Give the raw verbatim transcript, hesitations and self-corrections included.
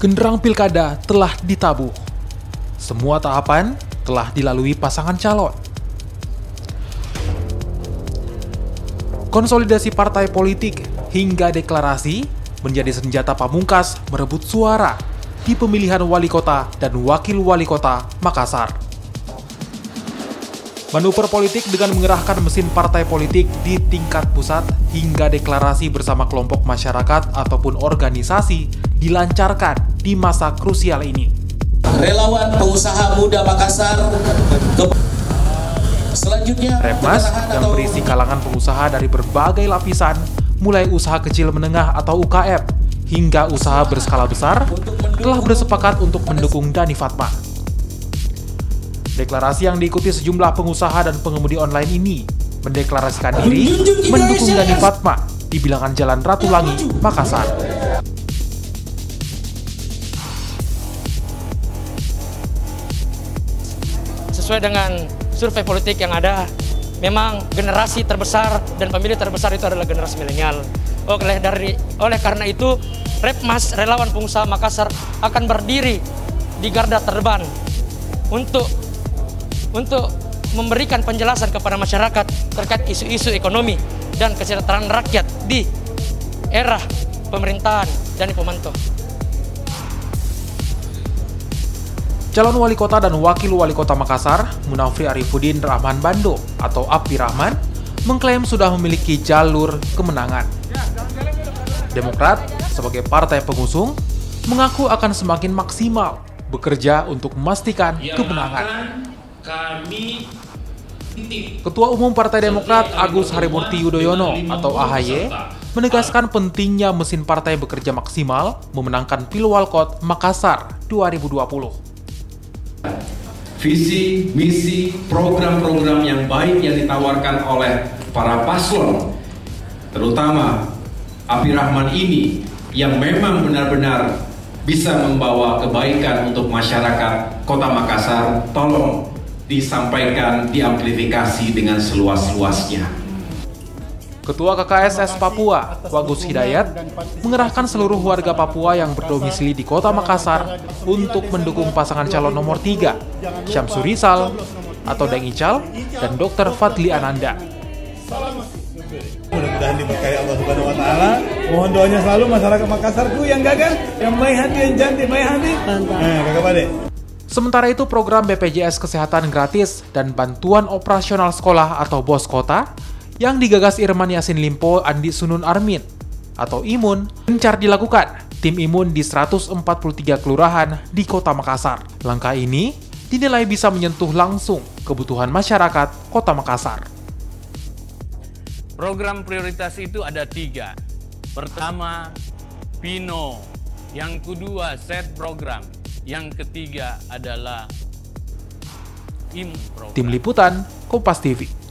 genderang pilkada telah ditabuh. Semua tahapan telah dilalui pasangan calon. Konsolidasi partai politik hingga deklarasi menjadi senjata pamungkas merebut suara di pemilihan wali kota dan wakil wali kota Makassar. Manuver politik dengan mengerahkan mesin partai politik di tingkat pusat hingga deklarasi bersama kelompok masyarakat ataupun organisasi dilancarkan di masa krusial ini. Relawan pengusaha muda Makassar ke... selanjutnya Repmas yang berisi kalangan pengusaha dari berbagai lapisan, mulai usaha kecil menengah atau U K M hingga usaha berskala besar, telah bersepakat untuk mendukung Dani Fatma. Deklarasi yang diikuti sejumlah pengusaha dan pengemudi online ini mendeklarasikan diri mendukung Dani Fatma di bilangan Jalan Ratulangi, Makassar. Sesuai dengan survei politik yang ada, memang generasi terbesar dan pemilih terbesar itu adalah generasi milenial. Oleh dari oleh karena itu, Repmas Relawan Pengusaha Makassar akan berdiri di garda terdepan untuk untuk memberikan penjelasan kepada masyarakat terkait isu-isu ekonomi dan kesejahteraan rakyat di era pemerintahan Dani Pomanto. Calon wali kota dan wakil wali kota Makassar, Munafri Arifudin Rahman Bando atau Api Rahman, mengklaim sudah memiliki jalur kemenangan. Demokrat sebagai partai pengusung mengaku akan semakin maksimal bekerja untuk memastikan kemenangan. Kami... Ketua Umum Partai Demokrat Agus Harimurti Yudhoyono atau A H Y menegaskan pentingnya mesin partai bekerja maksimal memenangkan Pilwalkot Makassar dua ribu dua puluh. Visi, misi, program-program yang baik yang ditawarkan oleh para paslon, terutama Api Rahman ini yang memang benar-benar bisa membawa kebaikan untuk masyarakat Kota Makassar, tolong disampaikan, diamplifikasi dengan seluas-luasnya. Ketua K K S S Papua, Wagus Hidayat, mengerahkan seluruh warga Papua yang berdomisili di Kota Makassar untuk mendukung pasangan calon nomor tiga, Syamsur Rizal atau Deng Ical dan Dokter Fadli Ananda. Mudah-mudahan diberkahi Allah Subhanahu wa taala. Mohon doanya selalu masyarakat Makassarku yang gagah, yang baik hati, yang cantik, baik hati. Nah, Kakak Pade. Sementara itu, program B P J S Kesehatan Gratis dan Bantuan Operasional Sekolah atau B O S Kota yang digagas Irman Yasin Limpo Andi Sunun Armin atau Imun gencar dilakukan tim Imun di seratus empat puluh tiga kelurahan di Kota Makassar. Langkah ini dinilai bisa menyentuh langsung kebutuhan masyarakat Kota Makassar. Program prioritas itu ada tiga. Pertama, Pino. Yang kedua, set program. Yang ketiga adalah Im program. Tim Liputan, Kompas T V.